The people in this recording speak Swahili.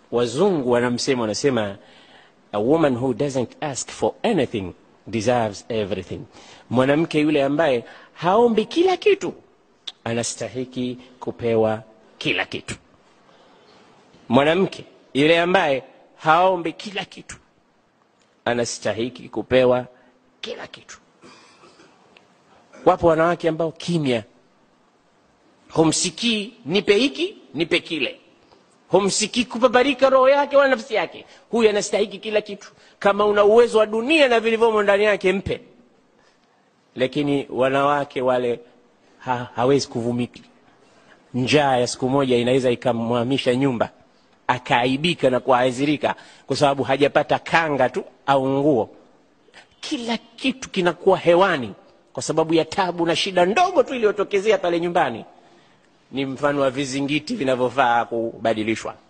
Wazungu wanasema a woman who doesn't ask for anything deserves everything. Mwanamke yule ambaye haombi kila kitu anastahiki kupewa kila kitu. Mwanamke yule ambaye haombi kila kitu anastahiki kupewa kila kitu. Wapo wanawake ambao kimya, humsikii nipe hiki nipe kile, humsikii kupabarika roho yake wala nafsi yake. Huyu anastahiki kila kitu. Kama una uwezo wa dunia na vilivyomo ndani yake mpe. Lakini wanawake wale hawezi kuvumiki. Njaa ya siku moja inaweza ikamhamisha nyumba, akaaibika na kuadhirika kwa sababu hajapata kanga tu au nguo. Kila kitu kinakuwa hewani kwa sababu ya tabu na shida ndogo tu iliyotokezea pale nyumbani. Ni mfano wa vizingiti vinavyofaa kubadilishwa.